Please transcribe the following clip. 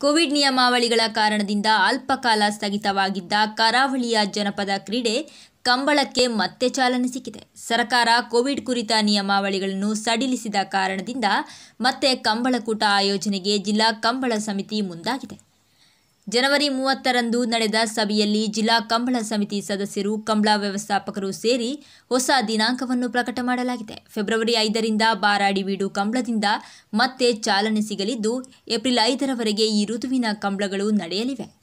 Covid ನಿಯಮಾವಳಿಗಳ ಕಾರಣದಿಂದ ಅಲ್ಪಕಾಲ ಸ್ಥಗಿತವಾಗಿದ್ದ ಕರಾವಳಿಯ ಜನಪದ ಕ್ರೀಡೆ ಕಂಬಳಕ್ಕೆ ಮತ್ತೆ ಚಾಲನೆ ಸಿಕ್ಕಿದೆ. ಸರ್ಕಾರ ಕೋವಿಡ್ ಕುರಿತ ನಿಯಮಾವಳಿಗಳನ್ನು ಸಡಿಲಿಸಿದ ಕಾರಣದಿಂದ ಮತ್ತೆ ಕಂಬಳಕೂಟ ಆಯೋಜನೆಗೆ ಜಿಲ್ಲಾ ಕಂಬಳ ಸಮಿತಿ ಮುಂದಾಗಿದೆ. ಜನವರಿ 30ರಂದು ನಡೆದ ಸಭೆಯಲ್ಲಿ ಜಿಲ್ಲಾ ಕಂಬಳ ಸಮಿತಿ ಸದಸ್ಯರು, ಕಂಬಳ ವ್ಯವಸ್ಥಾಪಕರು ಸೇರಿ ಹೊಸ ದಿನಾಂಕವನ್ನು ಪ್ರಕಟ ಮಾಡಲಾಗಿದೆ. ಫೆಬ್ರವರಿ 5ರಿಂದ ಬಾರಾಡಿ ಬೀಡು ಕಂಬಳದಿಂದ ಮತ್ತೆ ಚಾಲನೆ ಸಿಗಲಿದ್ದು, ಏಪ್ರಿಲ್ 5ರವರೆಗೆ ಈ ಋತುವಿನ ಕಂಬಳಗಳು ನಡೆಯಲಿವೆ.